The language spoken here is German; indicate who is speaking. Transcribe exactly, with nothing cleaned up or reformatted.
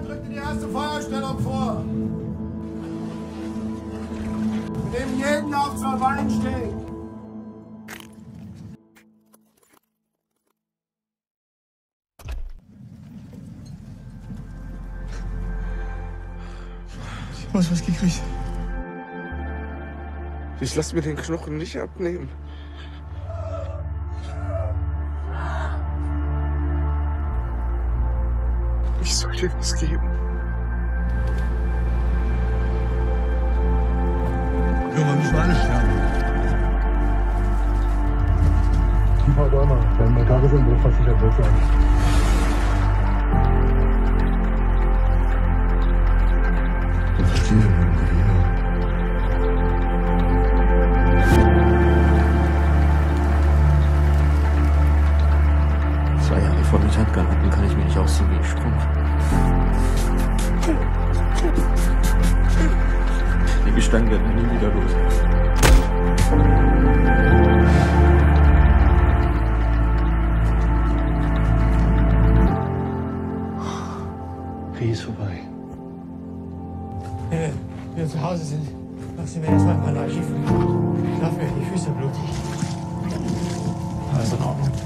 Speaker 1: Drückt die erste Feuerstellung vor. Wir nehmen jeden auf zur Weinsteg.
Speaker 2: Ich muss was gekriegt.
Speaker 3: Ich lass mir den Knochen nicht abnehmen. Ich soll dir was geben.
Speaker 2: Junge, müssen wir alle sterben.
Speaker 4: Tiefer Bäumer, beim Tagesanbruch versichert besser.
Speaker 2: Ich verstehe, Junge.
Speaker 5: Zwei Jahre vor mich Handgranaten kann ich mich nicht ausziehen wie ein Strumpf. Den Gestank wird mir nie wieder los.
Speaker 4: Krieg ist vorbei.
Speaker 6: Wenn wir zu Hause sind, machst du mir erstmal ein paar Archiv. Lauf mir die Füße blutig. Alles in Ordnung.